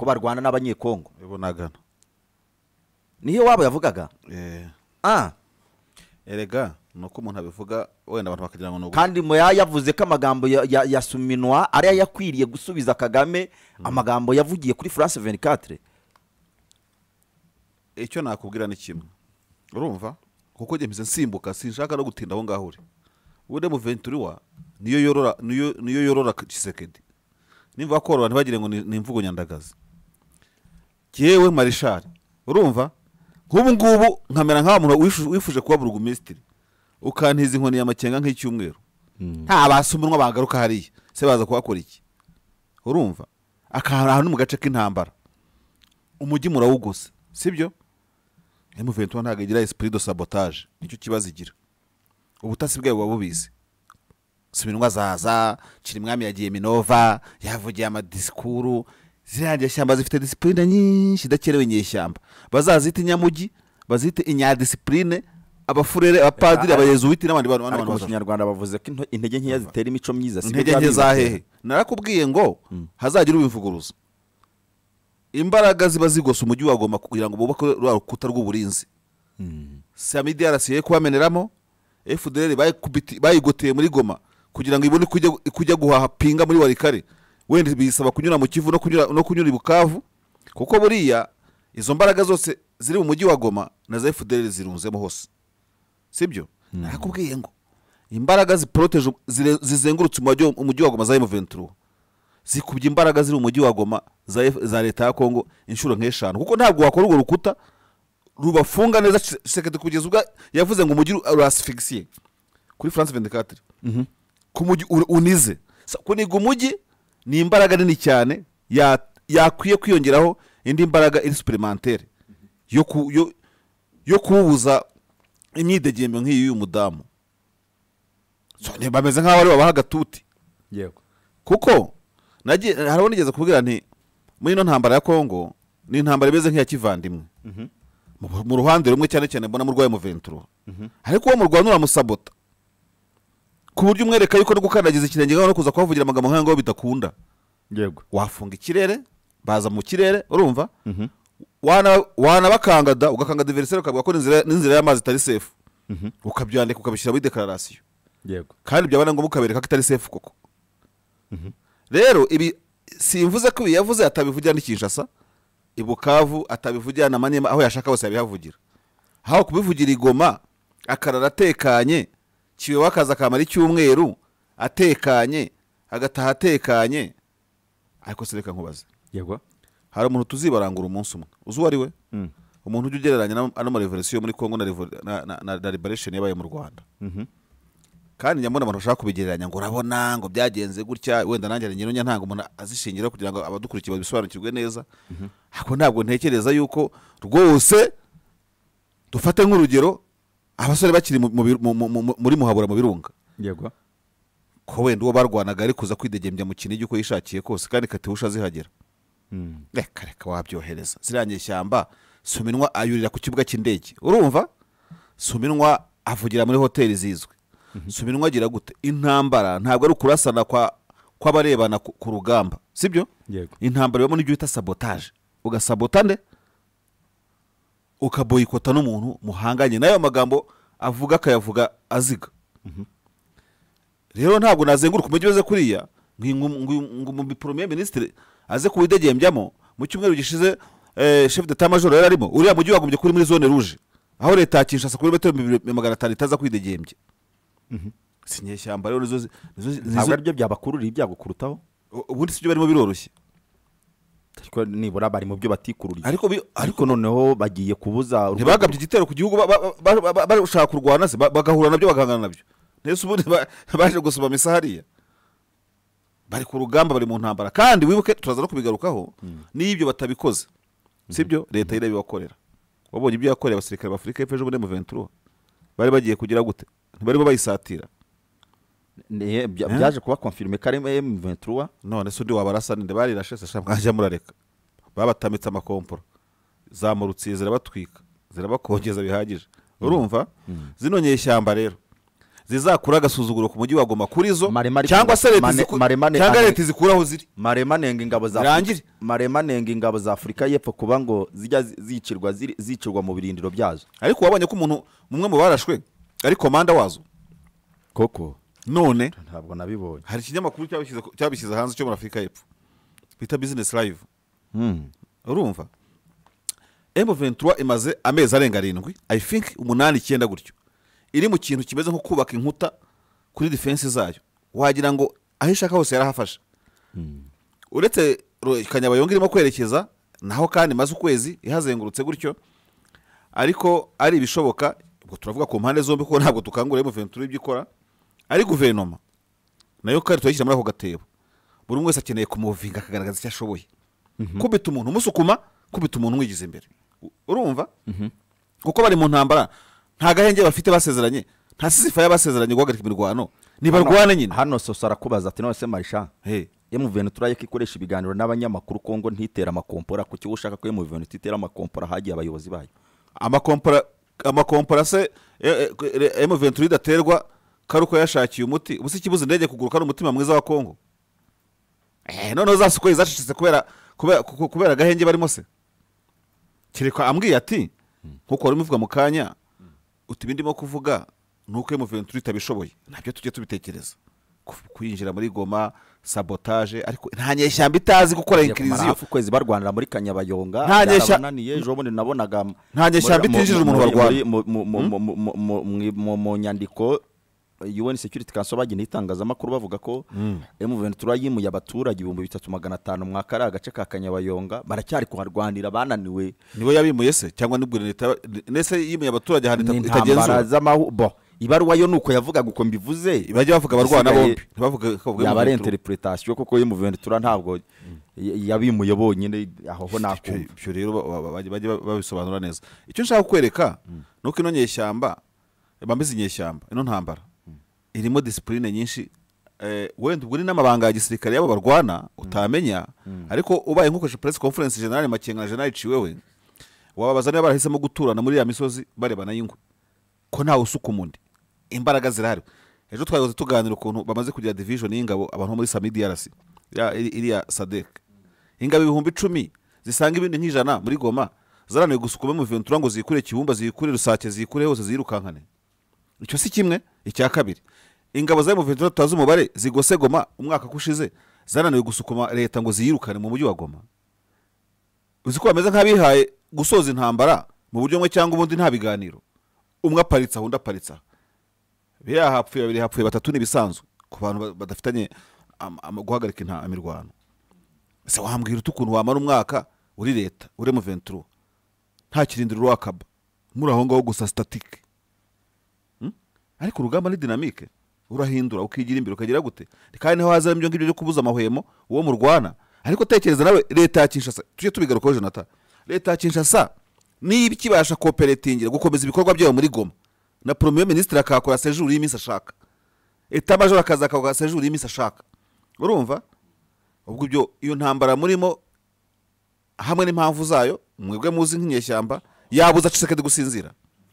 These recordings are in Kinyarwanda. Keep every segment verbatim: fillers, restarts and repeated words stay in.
ko barwana n'abanyekongo ibonagana niyo wabo yavugaga eh ah erega nuko umuntu abivuga wenda abantu bakagira ngo nuko kandi mu yavuze ko amagambo ya, ya, ya Suminwa ari yakwiriye gusubiza Kagame mm. amagambo yavugiye kuri France vingt-quatre. icyo nakubwira ni kimwe urumva kuko ngiye mbize nsimbuka sinshaka no gutinda aho ngaho uri ude mu vingt-trois niyo yorora niyo niyo yorora Tshisekedi nimva korora ntibagire ngo ni imvugo nyandagaza jewe Marishal urumva nk'ubu ngubu nkamera nka muntu wifuje kuba burugumesitiri ukantiza inkoni ya makenga nk'icyumweru nta basumunwa bagaruka hariya se baza kuhakora iki urumva akahara mu gace k'intambara umujyi murawugose sibyo M vingt-trois ntago igira esprit de sabotage nicyo kibazo igira ubutasi bwawe buba bubizi Suminwa zaza Chirimwami yagiye Minova yavugiye amadisikuru zirangiye shyamba zifite discipline nyinshi dakerewe nyeshyamba bazazita inyamugi bazite inyadiscipline abafurere abapadiri abayezuwiti n'abandi bantu n'abantu mu Kinyarwanda bavuze ko intege nkeya zitera imico myiza intege nke zahehe narakubwiye ngo hazagira ubivuguruza imbaraga ziba zigose umujyi wagoma kugira ngo bubake rukuta rw'uburinzi Samidi arasiye kubameneramo F D L bayigoteye muri Goma kugira ngo ibone kujya guhaha pinga muri Warikare wenda bisaba kunyura mu Kivu no kunyura no kunyura Bukavu kuko buriya izo mbaraga zose ziri mu mujyi wa Goma na za F D L zirunzemo hose sibyo nakubwiye ngo imbaraga ziproteje zizengurutse umujyi wa Goma za M vingt-trois zikubye imbaraga ziri mu mujyi wa Goma za za leta ya Kongo inshuro nk'eshanu kuko ntabwo wakora urwo rukuta rubafunga neza Tshisekedi kugeza ubwa yavuze ngo umujyi urasfixier kuri France vingt-quatre mhm ku mujyi unize kuniga umujyi ni imbaraga nini cyane ya yakwiye kwiyongeraho indi mbaraga iri supplémentaire yo ku, yo yo kubuza imyidegembe nk'iyi y'umudamu so ne bameze nkaho ari babaha gatuti yego kuko nagiye haraho nigeze kubwira nti muri no ntambara ya Kongo ni intambara imeze nk'iya kivandimwe mhm mu ruhande rumwe cyane cyane mbona mu rwaye mu vingt-trois mhm ariko uwo mu Rwanda uramusabota ku buryo umwereka yuko no gukandagiza ikirenge no kuza kuvugira amagambo nk'ayo bidakunda yego wafunga ikirere baza mu kirere urumva mhm wana wana bakangada ugakanga adversaire ukavuga ko n'inzira n'inzira y'amazi itari safe mhm ukabyandika ukabishyira muri declaration yego kandi byabana ngo mukabereka ko itari safe koko mhm rero ibi simvuze ko yavuze atabivugira n'Kinshasa Ibukavu atabivugira na Maniema aho yashaka hose yabihavugira aho kubivugira Igoma akarara atekanye kiwe wakaza kamara icyumweru atekanye agataha atekanye ariko sereka nkubaze yego hari umuntu tuzibarangura umunsi umwe uzu wari we mm. umuntu ujye ugereranya na no revolution muri Kongo na na, na, na, na liberation yabaye mu Rwanda mhm mm kandi nyamona abantu bashaka kubigereranya ngo urabona ngo byagenze gutya wenda nanjye nyironya ntanga umuntu azishingira kugira ngo abadukurikiye babisobanukirwe neza mhm mm ako ntabwo ntekereza yuko rwose dufate nk'urugero abasore bakiri muri muhabura mu birunga yego ko wenda uwo barwanaga ari kuza kwidegembya mu kinigi uko yishakiye kose kandi katihusha zihagera mm. reka reka wabyohereza zirangiye shyamba Suminwa ayurira ku kibuga cy'indege urumva Suminwa avugira muri hoteli zizwe mm -hmm. Suminwa agira gute intambara ntabwo ari kurasana kwa kwabarebana ku, ku rugamba sibyo yego intambara yo muri byo bita sabotage ugasabota nde ukaboyikota n'umuntu muhanganye nayo magambo avuga akayavuga aziga mhm rero ntabwo nazenguruka umujyi weze kuriya ngo mu premier ministre aze kuwidegembyamo mu cyumweru gishize eh, chef d'état major yari arimo uriya mujyi wagumbye kuri muri zone rouge aho leta ya Kinshasa kuri metero magana atanu itaza kwidegembya mhm sinyeshyamba rero nizo ntabwo aribyo byabakurura ibyago kurutaho ubundi sibyo barimo biroroshye ariko nibura bari mu byo batikururiye ariko ariko noneho bagiye kubuza ntibagabye igitero ku gihugu bashaka kurwana se bagahura nabyo bagangana nabyo nese ubundi baje gusoma misahariya bari ku rugamba bari mu ntambara kandi wibuke turaza no kubigarukaho n'ibyo batabikoze sibyo leta ire bibakorera wabonye ibyo yakoreye abasirikare ba Afrika y'Epfo muri mu vingt-trois bari bagiye kugira gute ntibari bo bayisatira ne byaje kuba confirmer kare M vingt-trois none se ndi wabarasa ninde bari rashese shamwaje murareka babatamitse amakomporo zamurutsiye zirabatwika zirabakongeza bihagije urumva zino nyeshyamba rero zizakura agasuzuguro ku mujyi wa Goma kuri zo Marema- cyangwa se leta Mane- ziku- Marema- cyangwa Ane- leta zikuraho ziri marema nenga ingabo za Birangire. marema nenga ingabo za Afurika y'Epfo kuba ngo zijya zi- zicirwa ziri- zicirwa mu birindiro byazo ariko wabonye ko umuntu mumwe mu barashwe ari komanda wazo koko none ntabwo nabibonye hari ikinyamakuru cyabishyize cyabishyize hanze cyo muri Afurika y'Epfo bita Business Live Hmm. urumva M vingt-trois imaze amezi arenga arindwi I think umunani icyenda gutyo iri mu kintu kimeze nko kubaka inkuta kuri defense zayo wagira ngo aho ishaka hose yarahafashe uretse Ro- Kanyabayonga irimo kwerekeza naho kandi maze ukwezi ihazengurutse gutyo ariko ari ibishoboka ubwo turavuga ku mpande zombi ko ntabwo tukangura M vingt-trois ibyo ikora ari guverinoma nayo kandi tuyishyira muri ako gatebo buri umwe wese akeneye kumuvinga akagaragaza icyo ashoboye kubita umuntu umusukuma kubita umuntu umwigiza imbere U- urumva kuko bari mu ntambara nta gahenge bafite basezeranye nta sisifa y'abasezeranye guhagarika imirwano nibarwane nyine hano soso arakubaza ati none se Marisha Hey, M vingt-trois yo ikoresha ibiganiro n'abanyamakuru Kongo ntitera amakompora ku cyo ushaka ko M vingt-trois itera amakompora hagiye abayobozi bayo amakompora amakompora se eh, eh, M vingt-trois idaterwa karuko yashakiye umuti ubuse ikibuze indege kuguruka ari umutima mwiza wa Kongo eh none zasukoye zacicitse kubera kubera ku- kubera agahenge barimo se kireka ambwiye ati nkuko wari muvuga mu kanya uti bindimo kuvuga nuko M vingt-trois itabishoboye nabyo tujye tubitekereza Ku- kwinjira muri Goma sabotage ariko nta nyeshyamba itazi gukora Bagiye kumara inkiriziyo hafi ukwezi barwanira muri Kanyabayonga Nta nyeshya- byarabananiye ejo bundi nabonaga Nta nyeshyamba muri- itinjira mu- umuntu muri- barwana. muri- mu- mu- mu- mu- mu- mu- mu- mu- mu nyandiko U N Security Council bagenda itangazamakuru bavuga ko M vingt-trois yimuye abaturage ibihumbi bitatu magana atanu mu kari agace ka Kanyabayonga baracyari kuharwanira bananiwe niwe yabimuye se cyangwa nibwo leta nese yimuye abaturage ahantu ita- n'intambara itagenzura z'amahu bo ibaruwa yo nuko yavugaga uko mbivuze bajya bavuga abarwana Isigaye- bombi ntibavuge ko bavuga yaba ari M vingt-trois. interpretation kuko M vingt-trois ntabwo y- yabimuye bonyine aho ho Ibyo- nakumva ibyo rero ba- ba- bajya bajya babisobanura neza icyo nshaka kukwereka nuko ino nyeshyamba bambize inyeshyamba ino ntambara irimo discipline nyinshi eh, wenda ubwo ni n'amabanga ya gisirikare y'abo barwana utamenya ariko ubaye nkukoresha press conference general Makenga na general Ciwewe wababaza niba barahisemo guturana muri ya misozi barebana y'ingwe ko ntawe usuka umundi imbaraga zirahari ejo twayoze tuganira ukuntu bamaze kugira division y'ingabo abantu bo muri Sami D R C ya iri- iriya Sadek ingabo ibihumbi icumi zisanga ibindi nk'ijana muri Goma zaraniwe gusukuma mu vingt-trois ngo zikure Kibumba zikure Rusake zikure hose zirukankane icyo si kimwe icya kabiri ingabo za M vingt-trois tutazi umubare zigose Goma umwaka kushize zananiwe gusukuma leta ngo ziyirukane mu mujyi wa Goma uzi ko bameze nk'abihaye gusoza intambara mu buryo bumwe cyangwa ubundi nta biganiro umwe aparitse aho undi aparitse aho biriya hapfuye babiri hapfuye batatu n'ibisanzwe ku bantu ba- badafitanye am- am- guhagarika inta- imirwano ese wambwira uti ukuntu wamara umwaka uri leta uri M vingt-trois nta kirindiro urakaba muri aho ngaho gusa statike Hmm? ariko urugamba ni dinamike urahindura ukigira imbere ukagira gute kandi niho hazamo ibyo ngibyo byo kubuza amahwemo uwo murwana ariko tekereza nawe leta ya Kinshasa tujye tubigarukaho Jonathan leta ya Kinshasa niba ikibasha cooperatingira gukomeza ibikorwa byayo muri Goma na premier ministre akakora séjour y'iminsi ashaka eta major akaza akakora séjour y'iminsi ashaka urumva ubwo ibyo iyo ntambara murimo hamwe n'impamvu zayo mwebwe muzi nk'inyeshyamba yabuza Tshisekedi gusinzira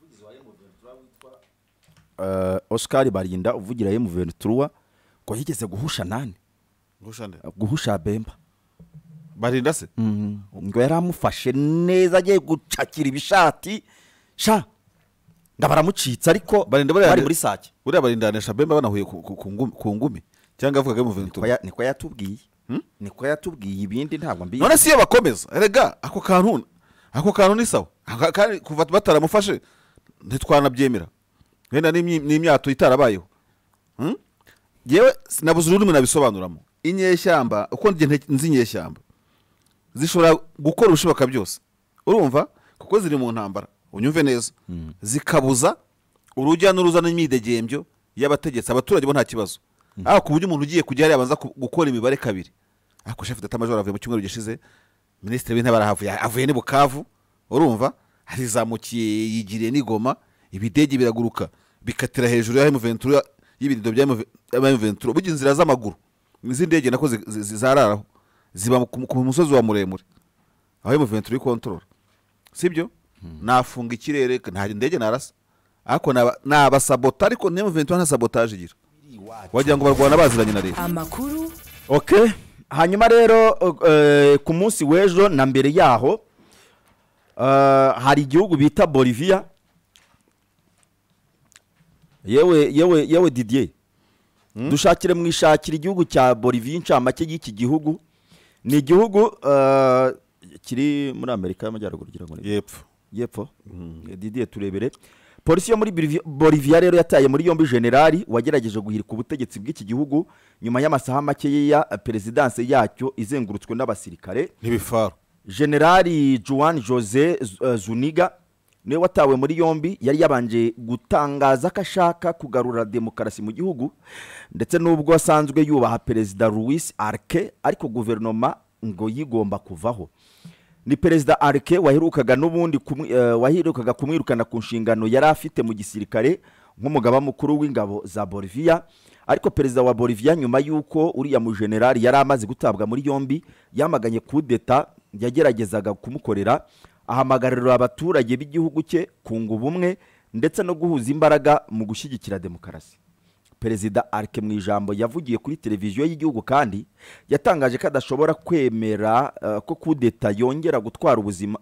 uh, Oscar Barinda uvugira M vingt-trois ko yigeze guhusha nani ngushande guhusha Bemba barinda se ngo yaramufashe neza agiye gucakira ibishati sha ndabaramucitse ariko Barinda bariya- bari muri Sake buriya barindanisha Bemba banahuye ku- ku- ku ngumi- ku ngumi cyangwa avuga mu Niko vingt-trois ya- niko yatubwiye niko yatubwiye ibindi ntabwo mbizi none si iyo bakomeza erega ako kantu ako kantu ni sawa Aka- kandi kuva bataramufashe ntitwanabyemera wenda n'imyi- n'imyato itarabayeho Hmm? yewe sinabuze ururimi nabisobanuramo inyeshyamba uko njye nte- nzi inyeshyamba zishobora gukora ubushoboka byose urumva kuko ziri mu ntambara unyumve neza zikabuza urujya n'uruza n'imyidegembyo y'abategetsi abaturage bo nta kibazo ariko ku buryo umuntu ugiye kujya hariya abanza ku- gukora imibare kabiri ariko chef d'état major avuye mu cyumweru gishize minisitiri w'intebe arahavuye avuye ni Bukavu urumva arizamukiye yigiriye n'Igoma ibidege biraguruka bikatira hejuru ya M vingt-trois y'ibidido bya M vingt-trois bijya inzira z'amaguru izi ndege nako zi- zi- zizararaho ziba ku ku musozi wa muremure aho M vingt-trois ikontorora sibyo nafunga ikirere nta ndege narasa ariko ni abasabota ariko niyo mventura nta sabotage igira wagira ngo barwana baziranye na leta amakuru. Okay, hanyuma rero uh, ku munsi w'ejo na mbere yaho uh, hari igihugu bita Bolivia. yewe yewe yewe Didier hmm? dushakire mwishakira igihugu cya Bolivia incamake y'iki gihugu. Ni igihugu uh, kiri muri Amerika y'Amajyaruguru gira ngo yepfo yepfo mm. Didier turebere. Polisi yo muri Bolivia rero yataye muri yombi generali wagerageje guhirika ubutegetsi bw'iki gihugu nyuma y'amasaha make ya presidence yacyo izengurutswe n'abasirikare n'ibifaru. Generali Juan Jose Zuniga niwe watawe muri yombi, yari yabanje gutangaza ko ashaka kugarura demokarasi mu gihugu ndetse n'ubwo asanzwe yubaha perezida Luis Arce, ariko guverinoma ngo yigomba kuvaho. Ni perezida Arce waherukaga n'ubundi uh, waherukaga kumwirukana ku nshingano yari afite mu gisirikare nk'umugaba mukuru w'ingabo za Bolivia, ariko perezida wa Bolivia nyuma yuko uriya mu generali yari amaze gutabwa muri yombi yamaganye kudeta yageragezaga kumukorera, ahamagarira abaturage b'igihugu cye kunga ubumwe ndetse no guhuza imbaraga mu gushyigikira demokarasi. Perezida Arce mu ijambo yavugiye kuri televiziyo y'igihugu kandi yatangaje ko adashobora kwemera uh, ko kudeta yongera gutwara ubuzima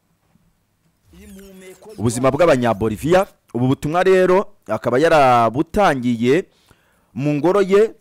ubuzima bw'abanyabolivia. Ubu butumwa rero akaba yarabutangiye mu ngoro ye,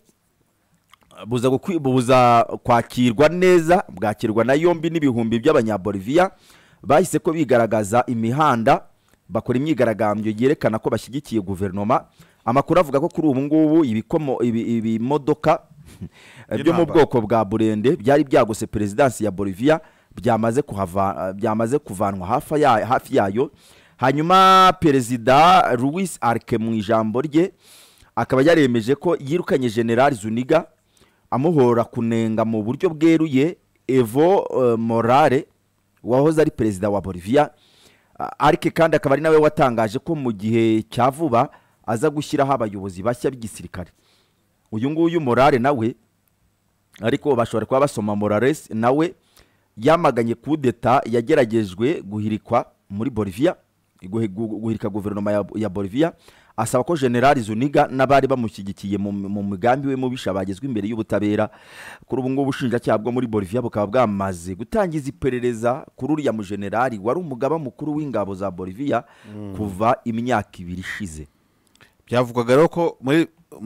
buza buza kwakirwa neza, bwakirwa na yombi n'ibihumbi by'abanyabolivia bahise ko bigaragaza imihanda bakora imyigaragambyo yerekana ko bashyigikiye guverinoma. Amakuru avuga ko kuri ubu ngubu ibikomo ibimodoka byo mu bwoko bwa burende byari byagose presidence ya Bolivia byamaze kuhava byamaze kuvanwa hafi ya hafi yayo. Hanyuma perezida Luis Arce mu ijambo rye akaba yaremeje ko yirukanye General Zuniga amuhora kunenga mu buryo bweruye Evo uh, Morales wahoze ari perezida wa Bolivia. uh, Arce kandi akaba ari nawe watangaje ko mu gihe cya vuba aza gushyiraho abayobozi bashya b'igisirikare. Uyu nguyu Morales nawe ariko bashobora kuba basoma Morales nawe yamaganye kudeta yageragejwe guhirikwa muri Bolivia, guhirika guverinoma ya, ya Bolivia, asaba ko General Zuniga n'abari bamushyigikiye mu migambi we mubisha bagezwe imbere y'ubutabera. Kuri ubu ngubu ubushinjacyaha bwo muri Bolivia bukaba bwamaze gutangiza iperereza kuri uriya mu generali wari umugaba mukuru w'ingabo za Bolivia mm. kuva imyaka ibiri ishize. Byavugaga rero ko muri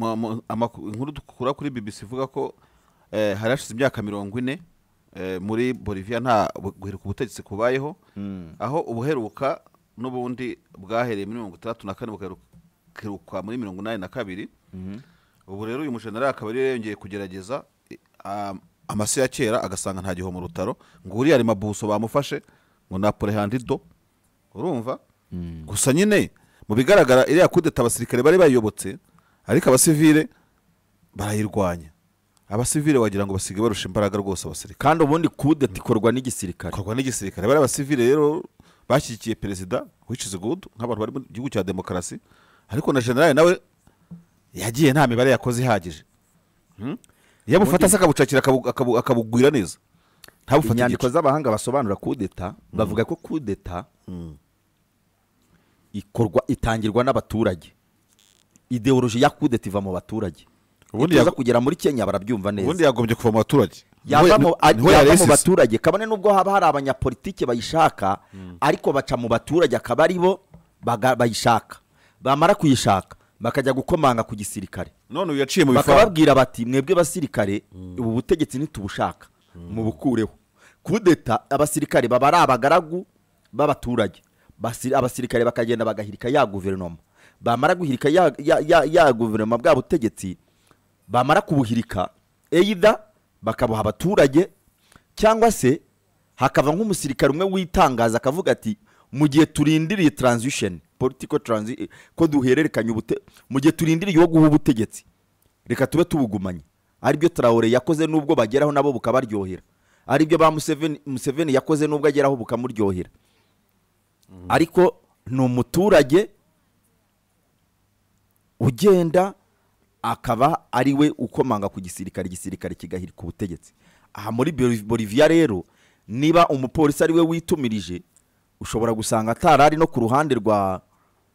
inkuru dukura kuri B B C ivuga ko eh, harashize imyaka mirongo ine eh, muri Bolivia nta guheruka ubutegetsi kubayeho mm. aho ubuheruka n'ubundi bwahereye muri mirongo itandatu na kane buheruka muri mirongo inani na kabiri. mm-hmm. Ubu rero uyu mujenerali akaba ari yongeye kugerageza um, amase ya kera agasanga nta giho mu rutaro ngo uri ari mabuso bamufashe ngo Napole handido urumva. mm. Gusa nyine mu bigaragara iriya kudeta abasirikare bari bayobotse ariko abasivile barayirwanya. Abasivile wagira ngo basige barusha imbaraga rwose abasirikare, kandi ubundi kudeta ikorwa n'igisirikare ikorwa n'igisirikare. Bari abasivile rero bashyigikiye perezida which is good nk'abantu bari mu gihugu cya demokarasi, ariko na general nawe yagiye nta mibare yakoze ihagije. hmm? Yabufata se akabucakira akabugwira neza. Inyandiko z'abahanga basobanura kudeta mm. bavuga ko kudeta mm. ikorwa itangirwa n'abaturage. Ideology ya kudeta iva mu baturage. Ubundi yaza kugera muri Kenya barabyumva neza. Ubundi yagombye kuva mu baturage. Yava mu baturage kabone nubwo haba hari abanyapolitike bayishaka mm. ariko baca mu baturage akaba ari bo bayishaka. Bamara kuyishaka bakajya gukomanga ku gisirikare. None uyu yaciye mu bifaru bakababwira bati mwebwe basirikare mm. ubu butegetsi ntitubushaka mm. mu bukureho. Kudeta abasirikare baba ari abagaragu b'abaturage. Abasirikare bakagenda bagahirika ya guverinoma. Bamara guhirika ya ya ya, ya guverinoma bwa butegetsi, bamara kubuhirika either bakabuha abaturage cyangwa se hakava nk'umusirikare umwe witangaza akavuga ati mu gihe turindiriye transition political transition ko duhererekanye ubute mu gihe turindiriye yo guha ubutegetsi reka tube tubugumanye. Ari byo Traore yakoze nubwo bageraho nabo bukabaryohera, ari byo ba Museveni Museveni yakoze nubwo ageraho bukamuryohera. mm. Ariko no muturage ugenda akaba ari we ukomanga ku gisirikare, gisirikare kigahirika ubutegetsi. Aha muri Bolivia rero niba umupolisi ari we witumirije ushobora gusanga atarari no ku ruhande rwa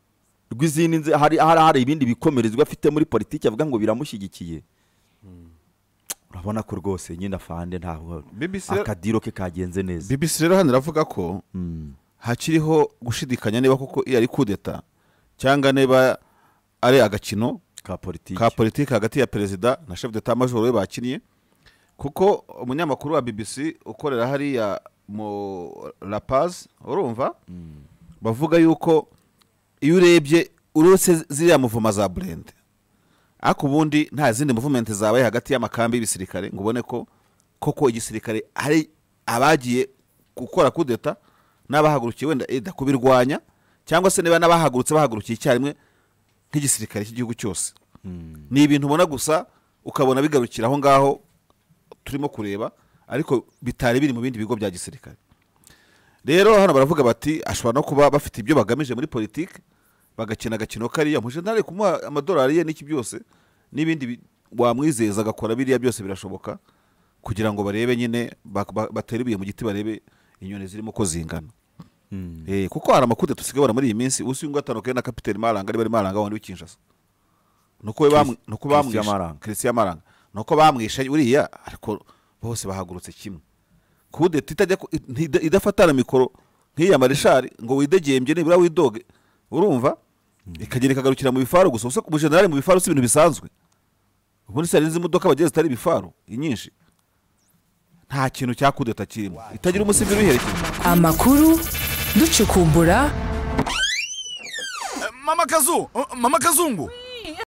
rw'izindi nze hari hari hari ibindi bikomerezwa afite muri politiki avuga ngo biramushyigikiye urabona ko rwose nyine afande ntaho B B C rero- akadiro ke kagenze neza B B C rero hano iravuga ko Mm. hakiriho gushidikanya niba koko iyo ari kudeta cyangwa niba ari agakino ka politiki ka politiki hagati ya perezida na chef d'état major we bakinnye kuko umunyamakuru wa B B C ukorera hariya mu La Paz urumva bavuga yuko iyo urebye uretse ziriya muvuma za Brende ariko ubundi nta zindi movement zabaye hagati y'amakambi y'ibisirikare ngo ubone ko koko igisirikare hari abagiye gukora kudeta n'abahagurukiye wenda eda kubirwanya cyangwa se niba n'abahagurutse bahagurukiye icyarimwe nk'igisirikare cy'igihugu cyose ni ibintu ubona gusa ukabona bigarukira aho ngaho turimo kureba ariko bitari biri mu bindi bigo bya gisirikare rero hano baravuga bati ashobora no kuba bafite ibyo bagamije muri politiki bagakina agakino kariya muje ntare kumuha amadolari ye n'iki byose n'ibindi bi- wamwizeza agakora biriya byose birashoboka kugira ngo barebe nyine bak- ba- batere ibuye mu giti barebe inyoni zirimo ko zingana eh kuko hari amakuru tusigabana muri iyi minsi usi ngo atandukanye na kapiteni Maranga ari bari Maranga wandi w'ikinshasa nuko we bamwe nuko Christian bamwishe Maranga. Christian Maranga nuko bamwishe uriya ariko bose bahagurutse kimwe kudeta itajya ku- ntida- idafatana mikoro nk'iya marishari ngo widegembye nibura widoge urumva ikagenda ikagarukira mu bifaru gusa usa umujenerali mu bifaru si ibintu bisanzwe ubundi se hari imodoka bageze zitari ibifaru inyinshi nta kintu cya kudeta kirimo itagira umusivili uyiherekeje amakuru ducukumbura Mama Kazu, Mama Kazungu,